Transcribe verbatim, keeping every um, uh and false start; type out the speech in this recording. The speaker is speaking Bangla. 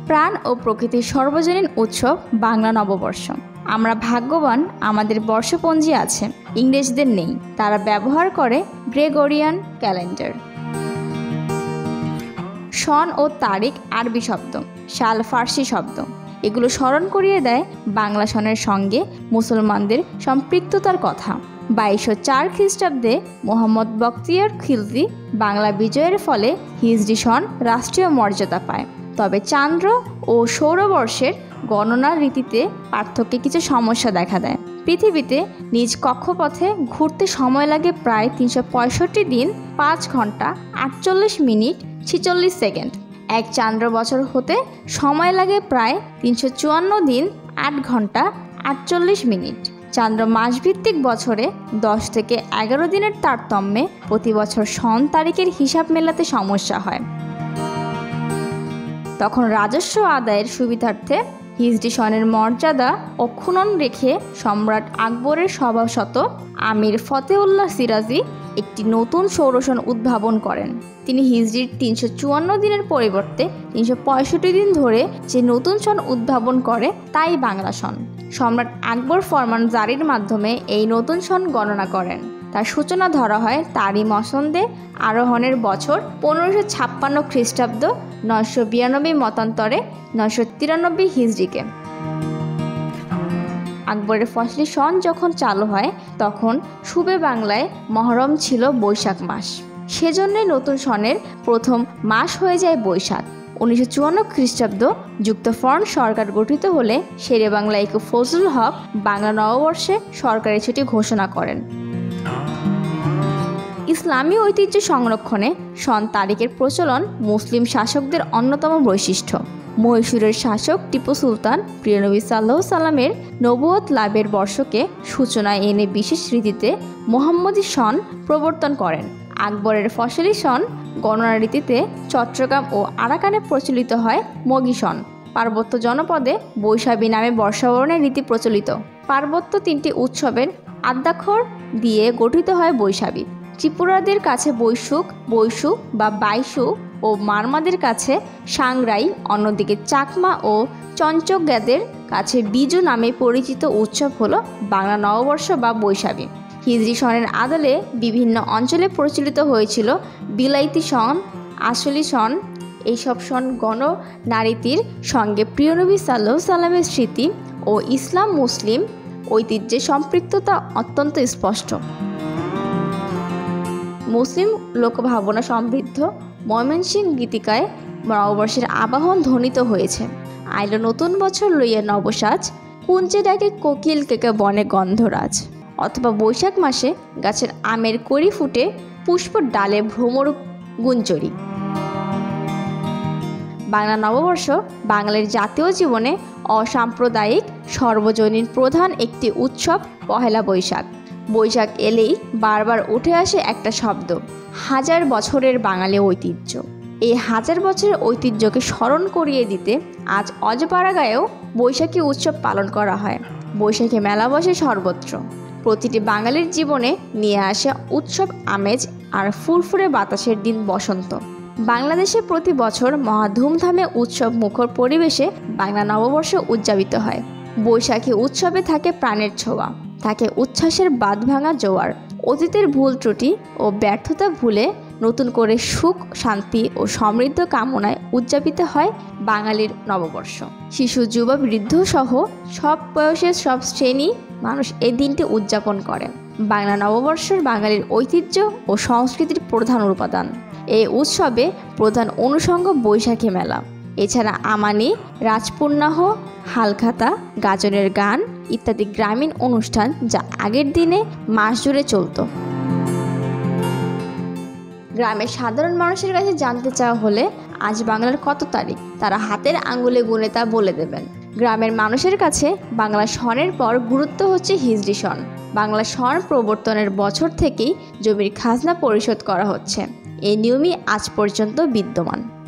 প্রাণ ও প্রকৃতির সর্বজনীন উৎসব বাংলা নববর্ষ। আমরা ভাগ্যবান, আমাদের বর্ষপঞ্জি আছে, ইংরেজদের নেই। তারা ব্যবহার করে গ্রেগরিয়ান ক্যালেন্ডার। সন ও তারিখ আরবি শব্দ, সাল ফার্সি শব্দ। এগুলো স্মরণ করিয়ে দেয় বাংলা সনের সঙ্গে মুসলমানদের সম্পৃক্ততার কথা। বাইশশো চার খ্রিস্টাব্দে মোহাম্মদ বখতিয়ার খিলজি বাংলা বিজয়ের ফলে হিজরি সন রাষ্ট্রীয় মর্যাদা পায়। তবে চান্দ্র ও সৌরবর্ষের গণনার রীতিতে পার্থক্যে কিছু সমস্যা দেখা দেয়। পৃথিবীতে নিজ কক্ষপথে ঘুরতে সময় লাগে প্রায় তিনশো পঁয়ষট্টি দিন, পাঁচ ঘন্টা আটচল্লিশ মিনিট ছিচল্লিশ সেকেন্ড। এক চান্দ্র বছর হতে সময় লাগে প্রায় তিনশো চুয়ান্ন দিন, আট ঘন্টা আটচল্লিশ মিনিট। চান্দ্র মাসভিত্তিক বছরে দশ থেকে এগারো দিনের তারতম্যে প্রতি বছর সন তারিখের হিসাব মেলাতে সমস্যা হয়। তখন রাজস্ব আদায়ের সুবিধার্থে হিজরি সনের মর্যাদা অক্ষুণ্ণ রেখে সম্রাট আকবরের সভাসদ আমির ফতেউল্লাহ সিরাজি একটি নতুন সৌরসন উদ্ভাবন করেন। তিনি হিজরির তিনশো চুয়ান্ন দিনের পরিবর্তে তিনশো পঁয়ষট্টি দিন ধরে যে নতুন সন উদ্ভাবন করে তাই বাংলা সন। সম্রাট আকবর ফরমান জারির মাধ্যমে এই নতুন সন গণনা করেন। তার সূচনা ধরা হয় তারই মসন্দে আরোহণের বছর পনেরোশো ছাপ্পান্ন খ্রিস্টাব্দ, নয়শো বিরানব্বই মতান্তরে নয়শো তিরানব্বই হিজরিকে। আকবরের ফসলি সন যখন চালু হয় তখন সুবে বাংলায় মহরম ছিল বৈশাখ মাস। সেজন্যই নতুন সনের প্রথম মাস হয়ে যায় বৈশাখ। উনিশশো চুয়ান্ন খ্রিস্টাব্দ যুক্তফ্রন্ট সরকার গঠিত হলে শেরে বাংলা ইকু ফজলুল হক বাংলা নববর্ষে সরকারি ছুটি ঘোষণা করেন। ইসলামী ঐতিহ্য সংরক্ষণে সন তারিখের প্রচলন মুসলিম শাসকদের অন্যতম বৈশিষ্ট্য। মহীশূরের শাসক টিপু সুলতান প্রিয়নবী সাল্লাহ সাল্লামের নবুয়ত লাভের বর্ষকে সূচনায় এনে বিশেষ রীতিতে মোহাম্মদী সন প্রবর্তন করেন। আকবরের ফসলি সন গণনা রীতিতে চট্টগ্রাম ও আরাকানে প্রচলিত হয় মগী সন। পার্বত্য জনপদে বৈশাখী নামে বর্ষাবরণের রীতি প্রচলিত। পার্বত্য তিনটি উৎসবের আদ্যাক্ষর দিয়ে গঠিত হয় বৈশাখী। ত্রিপুরাদের কাছে বৈশুক, বৈশু বা বাইশু ও মারমাদের কাছে সাংরাই, অন্যদিকে চাকমা ও চঞ্চগ্যাদের কাছে বিজু নামে পরিচিত উৎসব হলো বাংলা নববর্ষ বা বৈশাখী। হিজরি সনের আদলে বিভিন্ন অঞ্চলে প্রচলিত হয়েছিল বিলাইতি সন, আসলি সন। এইসব সন গণনারীতির সঙ্গে প্রিয়নবী সাল্লাহ সাল্লামের স্মৃতি ও ইসলাম মুসলিম ঐতিহ্যের সম্পৃক্ততা অত্যন্ত স্পষ্ট। মুসলিম লোকভাবনা সমৃদ্ধ ময়মনসিংহ গীতিকায় নববর্ষের আবাহন ধ্বনিত হয়েছে। আইলো নতুন বছর লইয়া নবসাজ, কুঞ্জে ডাকে কোকিল কেকে বনে গন্ধরাজ। অথবা বৈশাখ মাসে গাছের আমের কড়ি ফুটে, পুষ্প ডালে ভ্রমর গুঞ্জরি। বাংলা নববর্ষ বাঙালির জাতীয় জীবনে অসাম্প্রদায়িক সর্বজনীন প্রধান একটি উৎসব। পহেলা বৈশাখ। বৈশাখ এলেই বারবার উঠে আসে একটা শব্দ, হাজার বছরের বাঙালি ঐতিহ্য। এই হাজার বছরের ঐতিহ্যকে স্মরণ করিয়ে দিতে আজ অজপাড়া গায়েও বৈশাখী উৎসব পালন করা হয়। বৈশাখী মেলা বসে সর্বত্র। প্রতিটি বাঙালির জীবনে নিয়ে আসে উৎসব আমেজ আর ফুরফুরে বাতাসের দিন বসন্ত। বাংলাদেশে প্রতি বছর মহা ধুমধামে উৎসব মুখর পরিবেশে বাংলা নববর্ষ উদযাপিত হয়। বৈশাখী উৎসবে থাকে প্রাণের ছোঁয়া, থাকে উচ্ছ্বাসের বাঁধ ভাঙা জোয়ার। অতীতের ভুল ত্রুটি ও ব্যর্থতা ভুলে নতুন করে সুখ, শান্তি ও সমৃদ্ধ কামনায় উদযাপিত হয় বাঙালির নববর্ষ। শিশু, যুবা, বৃদ্ধ সহ সব বয়সের সব শ্রেণী মানুষ এই দিনটি উদযাপন করে। বাংলা নববর্ষের বাঙালির ঐতিহ্য ও সংস্কৃতির প্রধান উপাদান। এই উৎসবে প্রধান অনুষঙ্গ বৈশাখী মেলা। এছাড়া আমানি, রাজপুর্ণাহ, হালখাতা, গাজনের গান ইত্যাদি গ্রামীণ অনুষ্ঠান যা আগের দিনে মাস জুড়ে চলত। গ্রামের সাধারণ মানুষের কাছে জানতে চাওয়া হলে আজ বাংলার কত তারিখ, তারা হাতের আঙ্গুলে গুনে তা বলে দেবেন। গ্রামের মানুষের কাছে বাংলা সনের পর গুরুত্ব হচ্ছে হিজরি সন। বাংলা সন প্রবর্তনের বছর থেকেই জমির খাজনা পরিশোধ করা হচ্ছে। এই নিয়মই আজ পর্যন্ত বিদ্যমান।